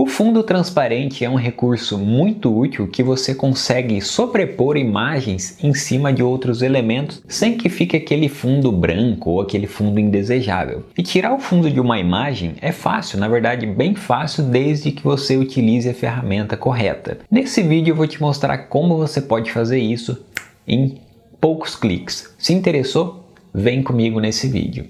fundo transparente é um recurso muito útil que você consegue sobrepor imagens em cima de outros elementos sem que fique aquele fundo branco ou aquele fundo indesejável. E tirar o fundo de uma imagem é fácil, na verdade bem fácil, desde que você utilize a ferramenta correta. Nesse vídeo eu vou te mostrar como você pode fazer isso em poucos cliques. Se interessou? Vem comigo nesse vídeo.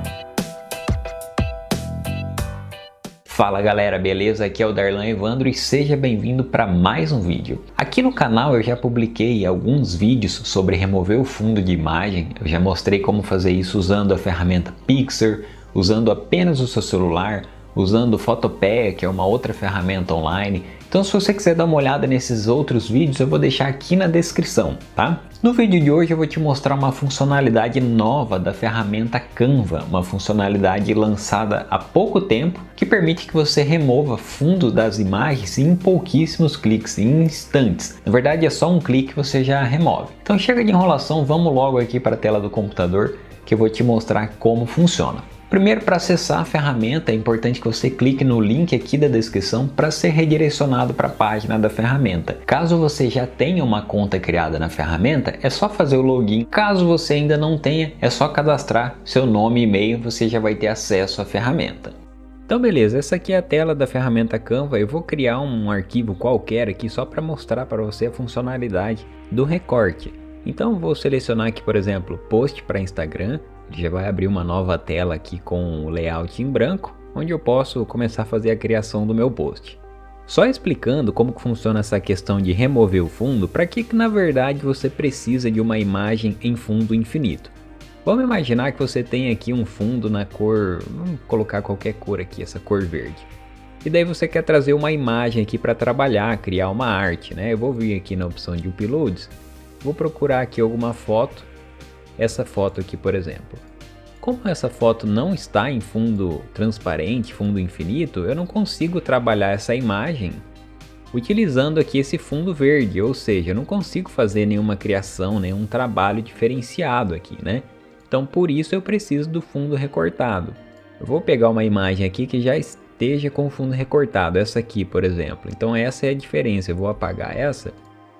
Fala galera, beleza? Aqui é o Darlan Evandro e seja bem-vindo para mais um vídeo. Aqui no canal eu já publiquei alguns vídeos sobre remover o fundo de imagem. Eu já mostrei como fazer isso usando a ferramenta Pixar, usando apenas o seu celular, usando o Photopea, que é uma outra ferramenta online. Então se você quiser dar uma olhada nesses outros vídeos, eu vou deixar aqui na descrição, tá? No vídeo de hoje eu vou te mostrar uma funcionalidade nova da ferramenta Canva, uma funcionalidade lançada há pouco tempo que permite que você remova fundo das imagens em pouquíssimos cliques, em instantes. Na verdade é só um clique que você já remove. Então chega de enrolação, vamos logo aqui para a tela do computador que eu vou te mostrar como funciona. Primeiro, para acessar a ferramenta, é importante que você clique no link aqui da descrição para ser redirecionado para a página da ferramenta. Caso você já tenha uma conta criada na ferramenta, é só fazer o login. Caso você ainda não tenha, é só cadastrar seu nome e e-mail, você já vai ter acesso à ferramenta. Então beleza, essa aqui é a tela da ferramenta Canva. Eu vou criar um arquivo qualquer aqui só para mostrar para você a funcionalidade do recorte. Então vou selecionar aqui, por exemplo, post para Instagram. Já vai abrir uma nova tela aqui com o layout em branco, onde eu posso começar a fazer a criação do meu post. Só explicando como que funciona essa questão de remover o fundo, para que na verdade você precisa de uma imagem em fundo infinito. Vamos imaginar que você tem aqui um fundo na cor, vamos colocar qualquer cor aqui, essa cor verde. E daí você quer trazer uma imagem aqui para trabalhar, criar uma arte, né? Eu vou vir aqui na opção de Uploads, vou procurar aqui alguma foto. Essa foto aqui, por exemplo. Como essa foto não está em fundo transparente, fundo infinito, eu não consigo trabalhar essa imagem utilizando aqui esse fundo verde, ou seja, eu não consigo fazer nenhuma criação, nenhum trabalho diferenciado aqui, né? Então por isso eu preciso do fundo recortado. Eu vou pegar uma imagem aqui que já esteja com o fundo recortado, essa aqui, por exemplo. Então essa é a diferença, eu vou apagar essa.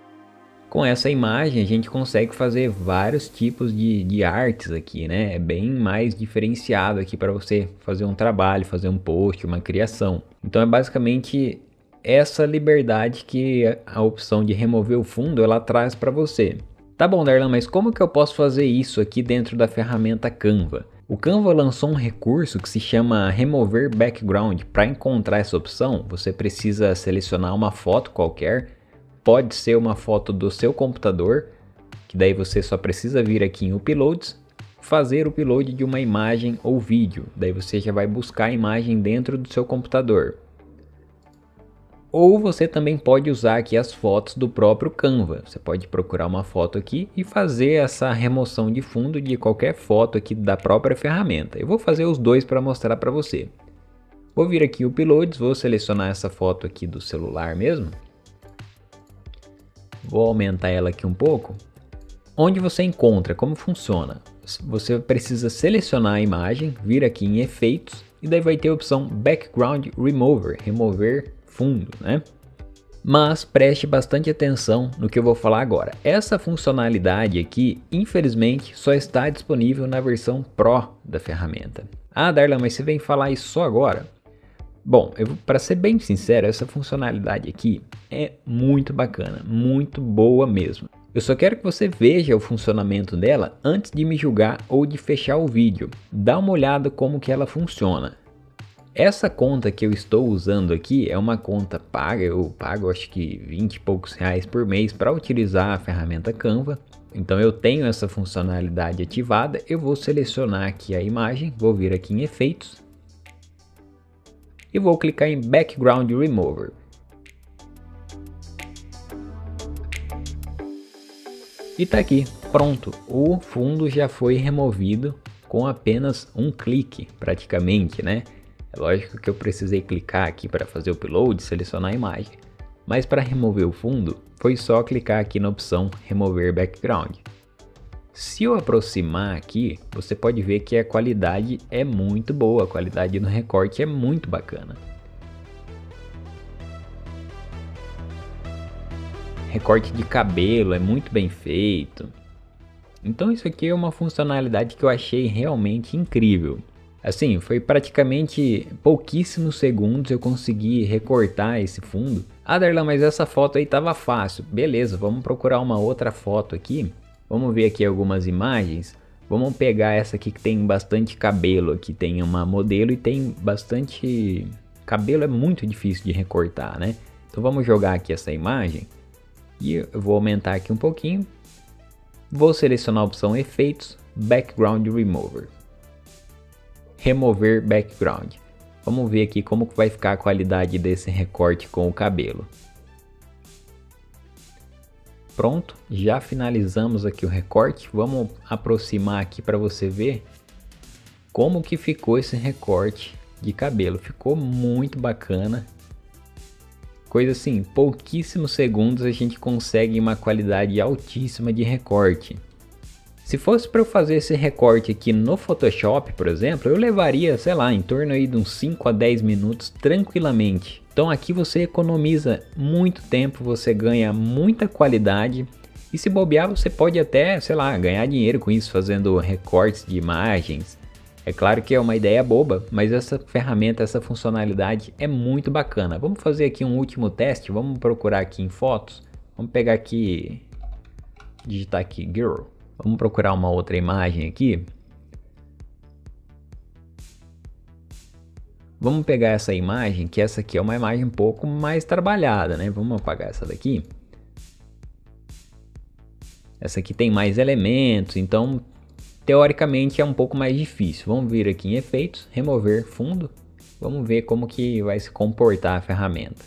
Com essa imagem a gente consegue fazer vários tipos de artes aqui, né? É bem mais diferenciado aqui para você fazer um trabalho, fazer um post, uma criação. Então é basicamente essa liberdade que a opção de remover o fundo ela traz para você. Tá bom, Darlan, mas como que eu posso fazer isso aqui dentro da ferramenta Canva? O Canva lançou um recurso que se chama Remover Background. Para encontrar essa opção, você precisa selecionar uma foto qualquer. Pode ser uma foto do seu computador, que daí você só precisa vir aqui em Uploads, fazer o upload de uma imagem ou vídeo. Daí você já vai buscar a imagem dentro do seu computador. Ou você também pode usar aqui as fotos do próprio Canva. Você pode procurar uma foto aqui e fazer essa remoção de fundo de qualquer foto aqui da própria ferramenta. Eu vou fazer os dois para mostrar para você. Vou vir aqui em Uploads, vou selecionar essa foto aqui do celular mesmo. Vou aumentar ela aqui um pouco. Onde você encontra, como funciona? Você precisa selecionar a imagem, vir aqui em efeitos e daí vai ter a opção Background Remover, remover fundo, né? Mas preste bastante atenção no que eu vou falar agora. Essa funcionalidade aqui, infelizmente, só está disponível na versão Pro da ferramenta. Ah, Darlan, mas você vem falar isso só agora? Bom, para ser bem sincero, essa funcionalidade aqui é muito bacana, muito boa mesmo. Eu só quero que você veja o funcionamento dela antes de me julgar ou de fechar o vídeo. Dá uma olhada como que ela funciona. Essa conta que eu estou usando aqui é uma conta paga, eu pago acho que 20 e poucos reais por mês para utilizar a ferramenta Canva. Então eu tenho essa funcionalidade ativada, eu vou selecionar aqui a imagem, vou vir aqui em efeitos. E vou clicar em Background Remover. E tá aqui, pronto, o fundo já foi removido com apenas um clique, praticamente, né? É lógico que eu precisei clicar aqui para fazer o upload, selecionar a imagem. Mas para remover o fundo, foi só clicar aqui na opção Remover Background. Se eu aproximar aqui, você pode ver que a qualidade é muito boa, a qualidade no recorte é muito bacana. recorte de cabelo, é muito bem feito. Então isso aqui é uma funcionalidade que eu achei realmente incrível. Assim, foi praticamente pouquíssimos segundos eu consegui recortar esse fundo. Ah, Darlan, mas essa foto aí tava fácil. Beleza, vamos procurar uma outra foto aqui. Vamos ver aqui algumas imagens. Vamos pegar essa aqui que tem bastante cabelo. Aqui tem uma modelo e tem bastante... Cabelo é muito difícil de recortar, né? Então vamos jogar aqui essa imagem. E eu vou aumentar aqui um pouquinho. Vou selecionar a opção Efeitos, Background Remover. Remover Background. Vamos ver aqui como vai ficar a qualidade desse recorte com o cabelo. Pronto, já finalizamos aqui o recorte. Vamos aproximar aqui para você ver como que ficou esse recorte de cabelo. Ficou muito bacana. Coisa assim, pouquíssimos segundos a gente consegue uma qualidade altíssima de recorte. Se fosse para eu fazer esse recorte aqui no Photoshop, por exemplo, eu levaria, sei lá, em torno aí de uns 5 a 10 minutos tranquilamente. Então aqui você economiza muito tempo, você ganha muita qualidade e se bobear você pode até, sei lá, ganhar dinheiro com isso fazendo recortes de imagens. É claro que é uma ideia boba, mas essa ferramenta, essa funcionalidade é muito bacana. Vamos fazer aqui um último teste, vamos procurar aqui em fotos. Vamos pegar aqui, digitar aqui girl. Vamos procurar uma outra imagem aqui. Vamos pegar essa imagem, que essa aqui é uma imagem um pouco mais trabalhada, né? Vamos apagar essa daqui. Essa aqui tem mais elementos, então teoricamente é um pouco mais difícil. Vamos vir aqui em efeitos, remover fundo. Vamos ver como que vai se comportar a ferramenta.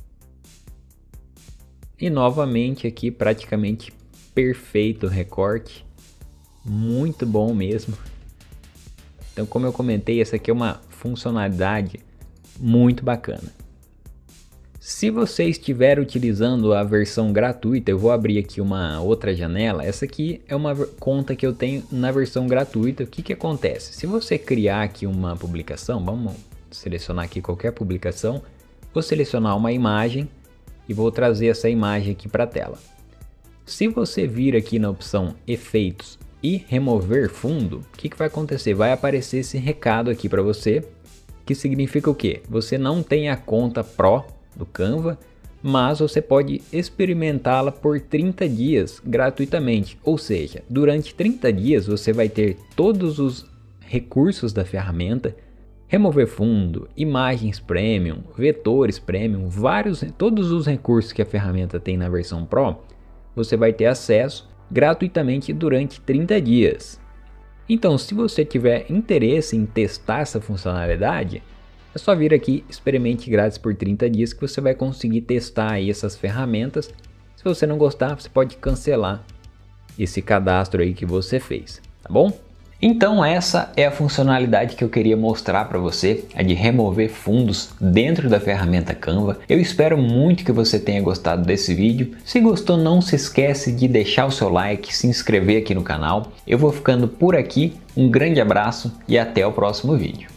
E novamente aqui praticamente perfeito o recorte. Muito bom mesmo. Então, como eu comentei, essa aqui é uma funcionalidade muito bacana. Se você estiver utilizando a versão gratuita, eu vou abrir aqui uma outra janela. Essa aqui é uma conta que eu tenho na versão gratuita. O que que acontece? Se você criar aqui uma publicação, vamos selecionar aqui qualquer publicação, vou selecionar uma imagem e vou trazer essa imagem aqui para a tela. Se você vir aqui na opção Efeitos e remover fundo, o que vai acontecer? Vai aparecer esse recado aqui para você, que significa o quê? Você não tem a conta Pro do Canva, mas você pode experimentá-la por 30 dias gratuitamente. Ou seja, durante 30 dias você vai ter todos os recursos da ferramenta, remover fundo, imagens premium, vetores premium, todos os recursos que a ferramenta tem na versão Pro, você vai ter acesso gratuitamente durante 30 dias. Então, se você tiver interesse em testar essa funcionalidade, é só vir aqui, experimente grátis por 30 dias que você vai conseguir testar aí essas ferramentas. Se você não gostar, você pode cancelar esse cadastro aí que você fez, tá bom? Então essa é a funcionalidade que eu queria mostrar para você, a de remover fundos dentro da ferramenta Canva. Eu espero muito que você tenha gostado desse vídeo. Se gostou, não se esquece de deixar o seu like, se inscrever aqui no canal. Eu vou ficando por aqui, um grande abraço e até o próximo vídeo.